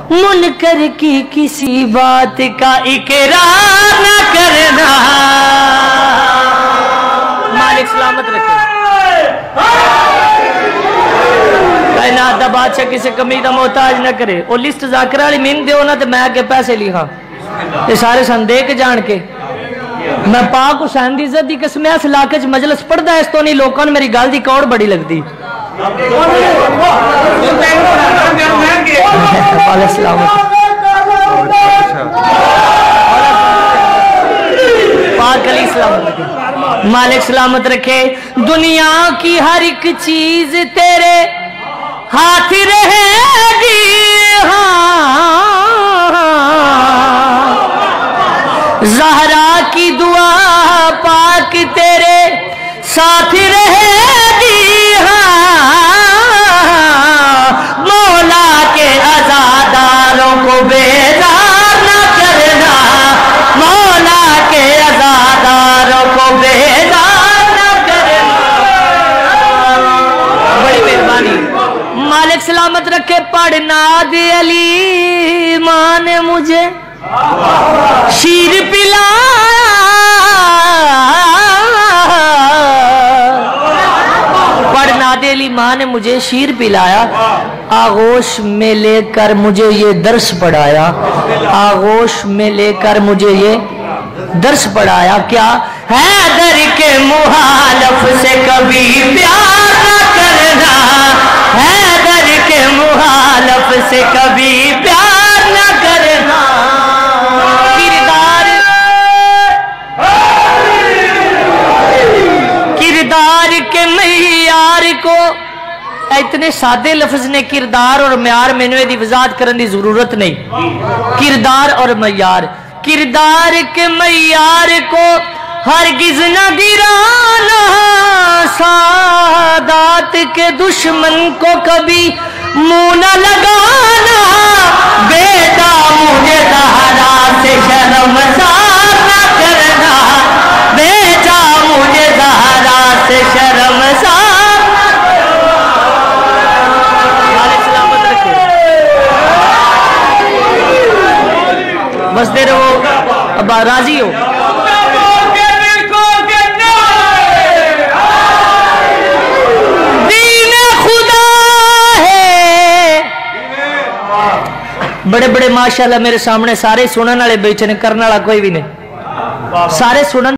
मुनकर की किसी बात का इकरार न करना। मालिक सलामत रखे। कायनात दा बादशाह किसी कमी का मोहताज न करे। और लिस्ट जाकर वाली मीन दो ना तो मैं आगे पैसे लिखा ये सारे सन दे के जान के मैं पाक हुसैन दी इज्जत दी कसम इस इलाके च मजलिस पढ़दा इस तो नहीं लोगों ने मेरी गल दी कौड़ बड़ी लगती। मालिक सलामत रखे। दुनिया की हर एक चीज तेरे हाथ रहेगी, ज़हरा की दुआ पाक तेरे साथ रहेगी। मौला के अज़ादारों को बेजार न करना, मौला के अज़ादारों को बेजार न करना। बड़ी मेहरबानी। मालिक सलामत रखे। पढ़ना दे अली मां ने मुझे शीर पिलाया, पढ़ना दे अली मां ने मुझे शीर पिलाया। आगोश में लेकर मुझे ये दर्स पढ़ाया, आगोश में लेकर मुझे ये दर्स पढ़ाया। क्या हैदर के मुहालफ से कभी प्यार न करना, हैदर के मुहालफ से कभी प्यार न करना। किरदार के मयार को इतने सादे लफ्ज ने किरदार और म्यार मैंने दी वजाहत करने की जरूरत नहीं। किरदार और मयार, किरदार के मयार को हरगिज न गिराना, सादात के दुश्मन को कभी मुंह न लगाना। बेटा मुझे ज़हरा से शर्मसार न करना, बेटा मुझे ज़हरा से शर्मसार। बस दे रहो अब राजी हो। बड़े बड़े माशाल्लाह मेरे सामने सारे सुनने वाले बैठे ने, करने वाला कोई भी नहीं, सारे सुनन